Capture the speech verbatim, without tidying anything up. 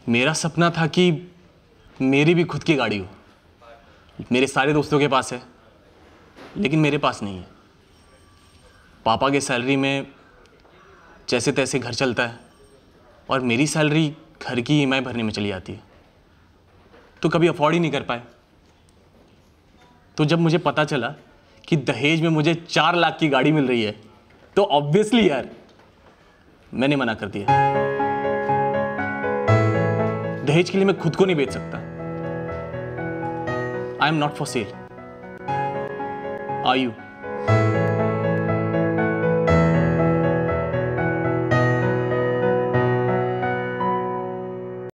मेरा सपना था कि मेरी भी खुद की गाड़ी हो। मेरे सारे दोस्तों के पास है, लेकिन मेरे पास नहीं है। पापा के सैलरी में जैसे तैसे घर चलता है और मेरी सैलरी घर की ईएमआई भरने में चली जाती है, तो कभी अफोर्ड ही नहीं कर पाए। तो जब मुझे पता चला कि दहेज में मुझे चार लाख की गाड़ी मिल रही है, तो ऑब्वियसली यार मैंने मना कर दिया। दहेज के लिए मैं खुद को नहीं बेच सकता। I am not for sale. Are you?